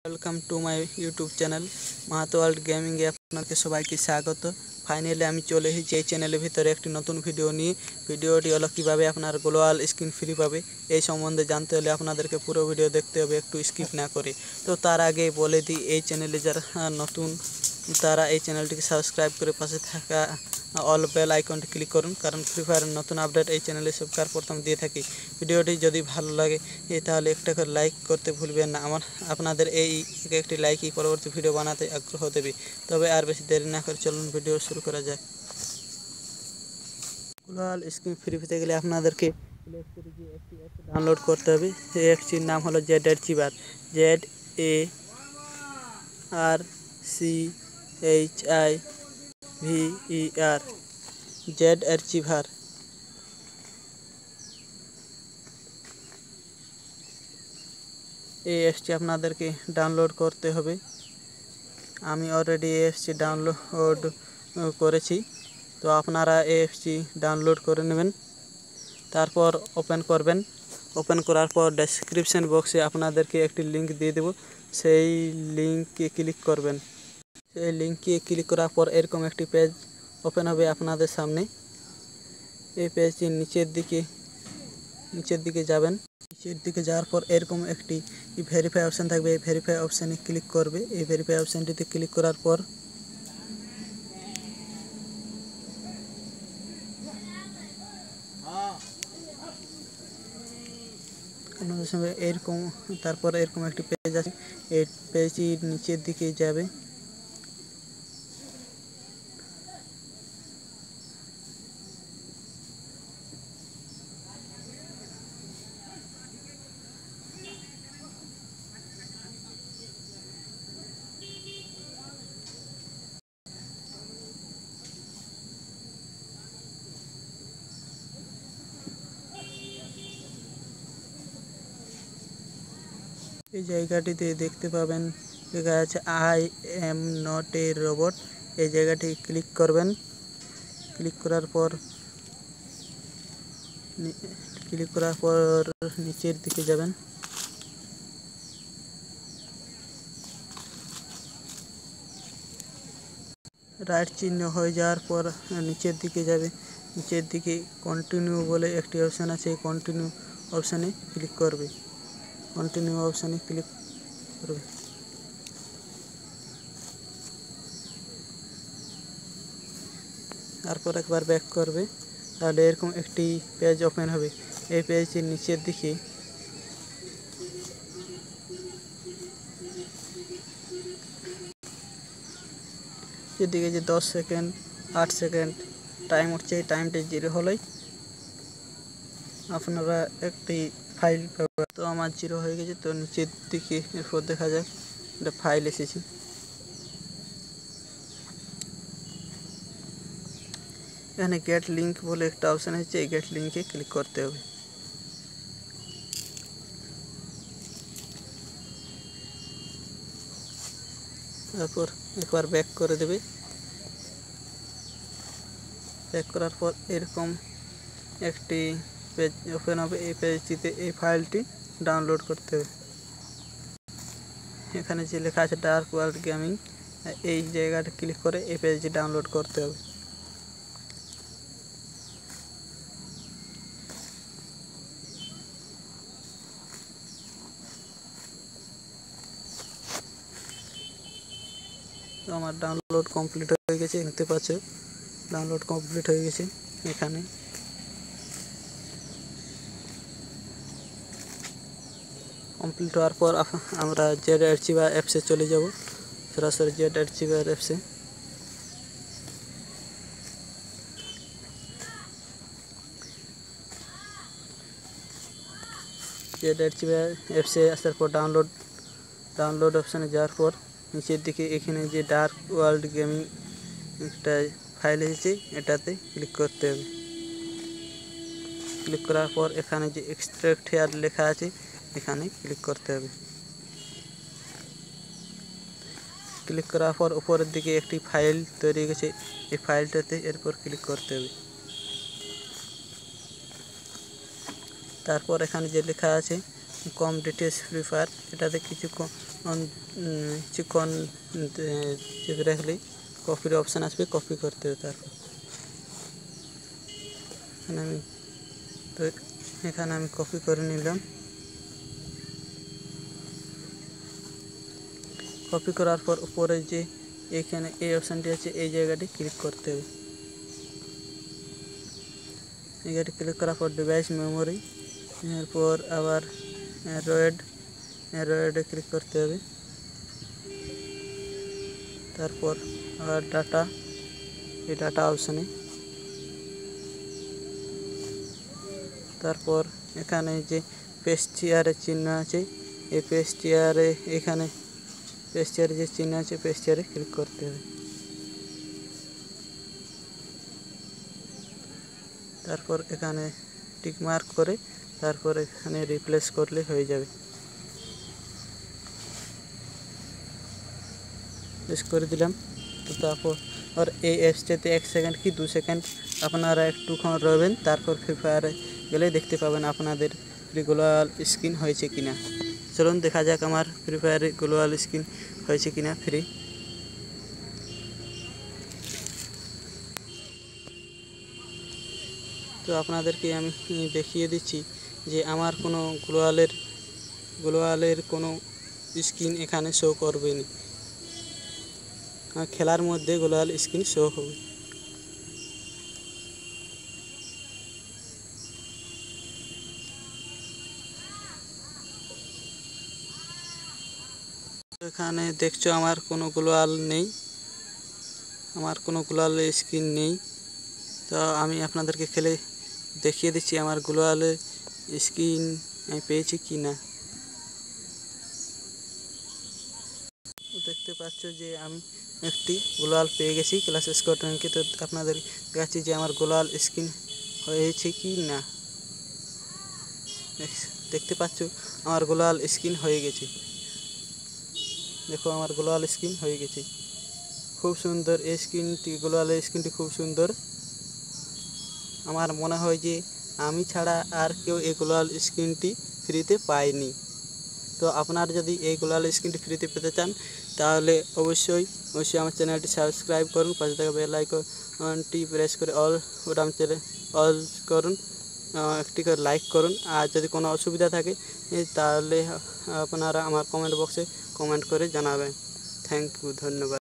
Welcome to my YouTube channel Mahato world gaming আপনাকে সবাইকে স্বাগত। ফাইনালি আমি চলে এসেছি এই চ্যানেলের ভিতরে একটি নতুন ভিডিও নিয়ে। ভিডিওটি হলো কিভাবে আপনার গ্লোবাল স্ক্রিন ফ্রি পাবে এই সম্বন্ধে জানতে হলে আপনাদেরকে পুরো ভিডিও দেখতে হবে, একটু স্কিপ না করে। তো তার আগে বলে দিই, এই চ্যানেলে যারা নতুন তারা এই চ্যানেলটিকে সাবস্ক্রাইব করে পাশে থাকা অল বেল আইকনটি ক্লিক করুন, কারণ ফ্রি ফায়ারের নতুন আপডেট এই চ্যানেলে সবকার প্রথম দিয়ে থাকি। ভিডিওটি যদি ভালো লাগে তাহলে একটা করে লাইক করতে ভুলবেন না। আপনাদের এই একটি লাইকই পরবর্তী ভিডিও বানাতে আগ্রহ দেবে। তবে আর বেশি দেরি না করে চলুন ভিডিও শুরু করা যাক। গ্লোবাল স্ক্রিন ফ্রি পেতে গেলে আপনাদেরকে প্লে স্টোরে গিয়ে একটি অ্যাপ ডাউনলোড করতে হবে। সেই অ্যাপটির নাম হলো Z archiver, ZARCHIVER, Z archiver. এই অ্যাপটি আপনাদেরকে ডাউনলোড করতে হবে। আমি অলরেডি এই অ্যাপটি ডাউনলোড করেছি, তো আপনারা এই অ্যাপটি ডাউনলোড করে নেবেন। তারপর ওপেন করবেন। ওপেন করার পর ডেসক্রিপশন বক্সে আপনাদেরকে একটি লিঙ্ক দিয়ে দেব, সেই লিঙ্কে ক্লিক করবেন। সেই লিঙ্কে ক্লিক করার পর এরকম একটি পেজ ওপেন হবে আপনাদের সামনে। এই পেজটি নিচের দিকে যাবেন। নিচের দিকে যাওয়ার পর এরকম একটি ভেরিফাই অপশান থাকবে। এই ভেরিফাই অপশানে ক্লিক করবে। এই ভেরিফাই অপশানটিতে ক্লিক করার পর আপনাদের সঙ্গে তারপর এরকম একটি পেজ আছে। এই পেজটির নিচের দিকে যাবে। এই জায়গাটিতে দেখতে পাবেন লেখা আছে I am not a robot. এই জায়গাটি ক্লিক করবেন। ক্লিক করার পর নিচের দিকে যাবেন। রাইট চিহ্ন হয়ে যাওয়ার পর নিচের দিকে যাবে। নিচের দিকে কন্টিনিউ বলে একটি অপশান আছে, এই কন্টিনিউ অপশানে ক্লিক করবে। কন্টিনিউ অপশানে ক্লিক করবে। তারপর একবার ব্যাক করবে, তাহলে এরকম একটি পেজ ওপেন হবে। এই পেজটির নিচের দিকে যেদিকে যে 10 সেকেন্ড 8 সেকেন্ড টাইম উঠছে, এই টাইমটি 0 হলেই আপনারা একটি ফাইল পাবেন। তো আমার 0 হয়ে গেছে, তো নিচের দিকে এরপর দেখা যাক একটা ফাইল এসেছে। এখানে গেট লিঙ্ক বলে একটা অপশান আছে, এই গেট লিঙ্কে ক্লিক করতে হবে। তারপর একবার ব্যাক করে দেবে। ব্যাক করার পর এরকম একটি পেজ ওপেন হবে। এই পেজটিতে এই ফাইলটি ডাউনলোড করতে হবে। এখানে যে লেখা আছে ডার্ক ওয়ার্ল্ড গেমিং, এই জায়গাটা ক্লিক করে এই পেজটি ডাউনলোড করতে হবে। তো আমার ডাউনলোড কমপ্লিট হয়ে গেছে, দেখতে পাচ্ছ ডাউনলোড কমপ্লিট হয়ে গেছে। এখানে কমপ্লিট হওয়ার পর আমরা জেড আর্চিভার অ্যাপসে চলে যাব। সরাসরি জেড আর্চিভার অ্যাপসে আসার পর ডাউনলোড অপশানে যাওয়ার পর নিচের দিকে এখানে যে ডার্ক ওয়ার্ল্ড গেমিং একটা ফাইল এসেছে, এটাতে ক্লিক করতে হবে। ক্লিক করার পর এখানে যে এক্সট্রাক্ট হেয়ার লেখা আছে, এখানে ক্লিক করতে হবে। ক্লিক করার পর উপরের দিকে একটি ফাইল তৈরি হয়ে গেছে, এই ফাইলটাতে এরপর ক্লিক করতে হবে। তারপর এখানে যে লেখা আছে কম ডিটেলস ফ্রি ফায়ার এটাতে কিছুক্ষণ চেপে রাখলেই কপির অপশান আসবে, কপি করতে হবে। তারপর এখানে আমি কপি করে নিলাম। কপি করার পর উপরে যে এখানে এই অপশানটি আছে এই জায়গাটি ক্লিক করতে হবে। এই জায়গাটি ক্লিক করার পর ডিভাইস মেমোরি, এরপর আবার অ্যান্ড্রয়েডে ক্লিক করতে হবে। তারপর আবার ডাটা, এই ডাটা অপশানে, তারপর এখানে যে পেস্ট চেয়ারের চিহ্ন আছে এই পেস্ট চেয়ারে, এখানে পেস্ট চেয়ারে যে চিহ্ন আছে পেস্ট চেয়ারে ক্লিক করতে হবে। তারপর এখানে টিক মার্ক করে তারপর এখানে রিপ্লেস করলে হয়ে যাবে। রিপ্লেস করে দিলাম। তো তারপর এই অ্যাপসটাতে 1 সেকেন্ড কি 2 সেকেন্ড আপনারা একটুক্ষণ রবেন, তারপর ফ্রি ফায়ারে গেলে দেখতে পাবেন আপনাদের ফ্রি গ্লোবাল স্কিন হয়েছে কিনা। চলুন দেখা যাক আমার ফ্রি ফায়ারে গ্লোবাল স্কিন হয়েছে কিনা ফ্রি। তো আপনাদেরকে আমি দেখিয়ে দিচ্ছি যে আমার কোনো গ্লোবালের কোনো স্কিন এখানে শো করবে না, খেলার মধ্যে গ্লোবাল স্কিন শো হবে। এখানে দেখছো আমার কোনো গ্লোবাল নেই, আমার কোনো গ্লোবাল স্কিন নেই। তো আমি আপনাদেরকে খেলে দেখিয়ে দিচ্ছি আমার গ্লোবালের স্কিন আমি পেয়েছি কি না। দেখতে পাচ্ছ যে আমি একটি গ্লোবাল পেয়ে গেছি ক্লাস স্কোয়াড র্যাঙ্কে। তো আপনাদের দেখাচ্ছি যে আমার গ্লোবাল স্কিন হয়েছে কি না। দেখতে পাচ্ছ আমার গ্লোবাল স্কিন হয়ে গেছে। দেখো আমার গ্লোবাল স্কিন হয়ে গেছে, খুব সুন্দর এই স্কিনটি, গ্লোবালের স্কিনটি খুব সুন্দর। আমার মনে হয় যে আমি ছাড়া আর কেউ এই গ্লোবাল স্কিনটি ফ্রিতে পায়নি। তো আপনারা যদি এই গ্লোবাল স্কিনটি ফ্রিতে পেতে চান তাহলে অবশ্যই আমার চ্যানেলটি সাবস্ক্রাইব করুন, পাশে থাকা বেল আইকনটি প্রেস করে অল করুন, একটি করে লাইক করুন। আর যদি কোনো অসুবিধা থাকে তাহলে আপনারা আমার কমেন্ট বক্সে কমেন্ট করে জানাবেন। থ্যাংক ইউ, ধন্যবাদ।